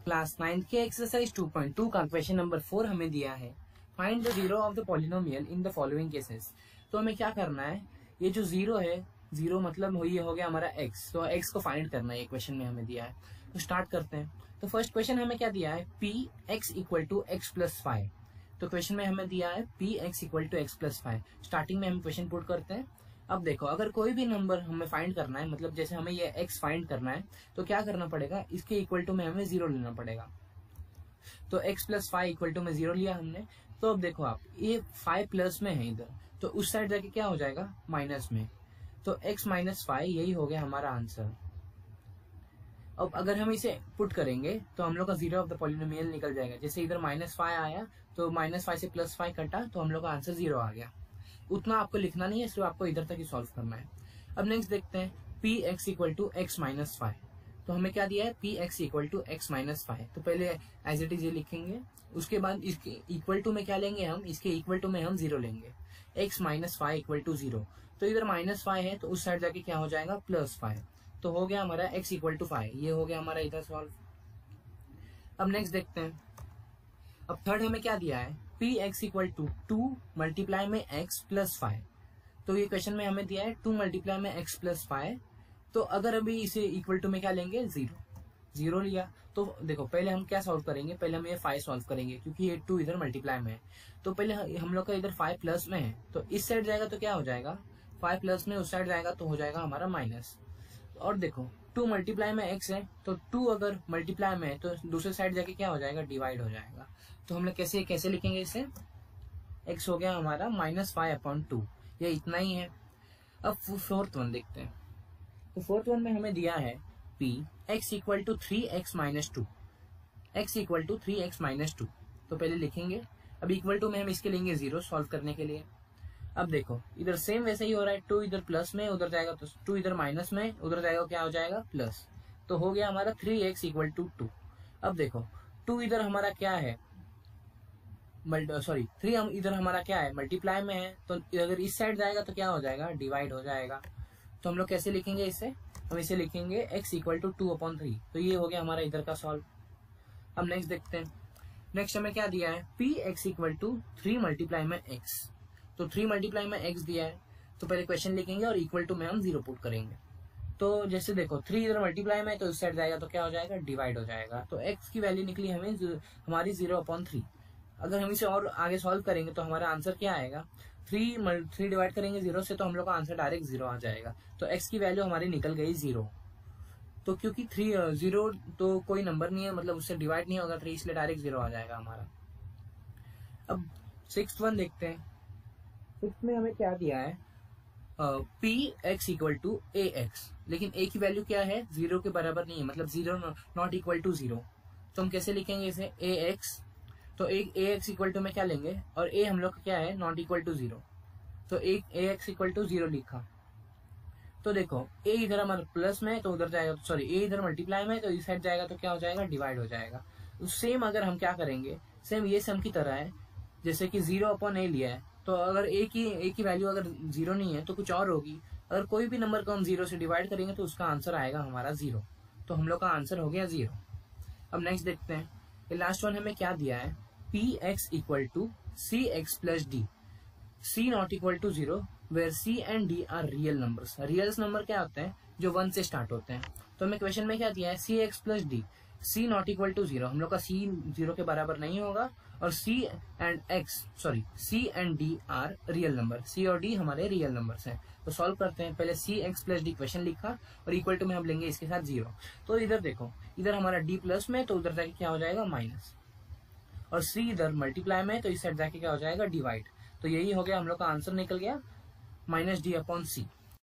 Class 9 के exercise 2.2 का question number 4 हमें दिया है। Find the zero of the polynomial in the following cases. तो हमें क्या करना है, ये जो जीरो है, जीरो मतलब ये हो गया हमारा एक्स, तो एक्स को फाइंड करना है, ये क्वेश्चन में हमें दिया है। तो स्टार्ट करते हैं। तो फर्स्ट क्वेश्चन हमें क्या दिया है, P X equal to X plus 5। तो क्वेश्चन में हमें दिया है P X equal to X plus 5। Starting में हम क्वेश्चन पुट करते हैं। अब देखो, अगर कोई भी नंबर हमें फाइंड करना है, मतलब जैसे हमें ये x फाइंड करना है, तो क्या करना पड़ेगा, इसके इक्वल टू में हमें 0 लेना पड़ेगा। तो x प्लस 5 इक्वल टू में 0 लिया हमने। तो अब देखो आप, ये 5 प्लस में है इधर, तो उस साइड जाके क्या हो जाएगा, माइनस में। तो x माइनस 5 यही हो गया हमारा आंसर। अब अगर हम इसे पुट करेंगे तो हम लोग का जीरो ऑफ द पॉलिनोमियल निकल जाएगा। जैसे इधर -5 आया, तो -5 से +5 कटा, तो हम लोग का आंसर 0 आ गया। उतना आपको लिखना नहीं है, सिर्फ आपको इधर तक ही सॉल्व करना है। अब नेक्स्ट देखते हैं, P X equal to X minus 5। तो हमें क्या दिया है, P X equal to X minus 5। तो पहले एज इट इज ये लिखेंगे, उसके बाद इसके इक्वल टू में क्या लेंगे हम, इसके इक्वल टू में हम 0 लेंगे। X minus 5 equal to 0। तो इधर -5 है, तो उस साइड जाके क्या हो जाएगा, +5। तो हो गया हमारा x इक्वल टू 5। ये हो गया हमारा इधर सॉल्व। अब नेक्स्ट देखते हैं। अब थर्ड हमें क्या दिया है, P X equal to 2 multiply में x प्लस 5। तो ये क्वेश्चन में हमें दिया है 2 मल्टीप्लाई में x प्लस 5। तो अगर अभी इसे इक्वल टू में क्या लेंगे, 0 लिया। तो देखो, पहले हम क्या सॉल्व करेंगे, पहले हम ये 5 सॉल्व करेंगे, क्योंकि ये 2 इधर मल्टीप्लाई में है। तो पहले हम लोग का इधर 5 प्लस में है, तो इस साइड जाएगा तो क्या हो जाएगा, 5 प्लस में उस साइड जाएगा तो हो जाएगा हमारा माइनस। और देखो, 2 मल्टीप्लाई में x है, तो 2 अगर मल्टीप्लाई में है तो दूसरे साइड जाके क्या हो जाएगा, डिवाइड हो जाएगा। तो हम लोग कैसे लिखेंगे इसे, x हो गया हमारा -5/2। ये इतना ही है। अब फोर्थ वन देखते हैं। तो फोर्थ वन में हमें दिया है p x equal to 3x minus 2। x equal to 3x minus 2। तो पहले लिखेंगे। अब इक्वल टू में हम इसके लेंगे 0 सॉल्व करने के लिए। अब देखो, इधर सेम वैसे ही हो रहा है, 2 इधर प्लस में, उधर जाएगा तो 2 इधर माइनस में, उधर जाएगा क्या हो जाएगा, प्लस। तो हो गया हमारा 3x इक्वल टू 2। अब देखो, 2 इधर हमारा क्या है, 3 हम इधर हमारा क्या है, मल्टीप्लाई में है, तो अगर इस साइड जाएगा तो क्या हो जाएगा, डिवाइड हो जाएगा। तो हम लोग कैसे लिखेंगे इसे, हम इसे लिखेंगे x इक्वल टू 2/3। तो ये हो गया हमारा इधर का सॉल्व। अब नेक्स्ट देखते हैं। नेक्स्ट हमें क्या दिया है, P X equal to 3 multiply में x। तो 3 मल्टीप्लाई में x दिया है, तो पहले क्वेश्चन लिखेंगे और इक्वल टू में हम 0 पुट करेंगे। तो जैसे देखो, 3 इधर मल्टीप्लाई में, तो इस साइड जाएगा तो क्या हो जाएगा, डिवाइड हो जाएगा। तो x की वैल्यू निकली हमें हमारी 0/3। अगर हम इसे और आगे सॉल्व करेंगे तो हमारा आंसर क्या आएगा, 3 डिवाइड करेंगे 0 से, तो हम लोग का आंसर डायरेक्ट 0 आ जाएगा। तो x की वैल्यू हमारी निकल गई 0। तो क्योंकि 0 तो कोई नंबर नहीं है, मतलब उससे डिवाइड नहीं होगा 3, इसलिए डायरेक्ट 0 आ जाएगा हमारा। अब 6th वन देखते हैं। 6th में हमें क्या दिया है, P X equal to A X. लेकिन a की वैल्यू क्या है, 0 के बराबर नहीं है, मतलब 0 नॉट इक्वल टू 0। तो हम कैसे लिखेंगे इसे, ए एक्स। तो ए एक्स इक्वल टू में क्या लेंगे, और a हम लोग का क्या है, नॉट इक्वल टू 0। तो ए एक्स इक्वल टू 0 लिखा। तो देखो, a इधर हमारा प्लस में है, तो उधर जाएगा, सॉरी a इधर मल्टीप्लाई में है, तो इस साइड जाएगा तो क्या हो जाएगा, डिवाइड हो जाएगा। तो सेम अगर हम क्या करेंगे, सेम ये सम की तरह है, जैसे कि 0/a लिया है, तो अगर a की वैल्यू अगर 0 नहीं है तो कुछ और होगी। अगर कोई भी नंबर को हम 0 से डिवाइड करेंगे तो उसका आंसर आएगा हमारा 0। तो हम लोग का आंसर हो गया 0। अब नेक्स्ट देखते हैं। ये लास्ट वन हमें क्या दिया है, P X equal to C X plus D. c not equal to 0 where c and d are real numbers. Real number क्या होते हैं, जो 1 से स्टार्ट होते हैं। तो हमें क्वेश्चन में क्या दिया है, C X plus D. c not equal to 0, हम लोग का c 0 के बराबर नहीं होगा, और c and d are real number. c और d हमारे रियल नंबर्स हैं। तो सॉल्व करते हैं। पहले C X plus D question लिखा, और इक्वल टू में हम लेंगे इसके साथ 0। तो इधर देखो, इधर हमारा d प्लस में, तो उधर जाके क्या हो जाएगा, माइनस। और c इधर मल्टीप्लाई में, तो इस साइड जाके क्या हो जाएगा, डिवाइड। तो यही हो गया, हम लोग का आंसर निकल गया -d/c।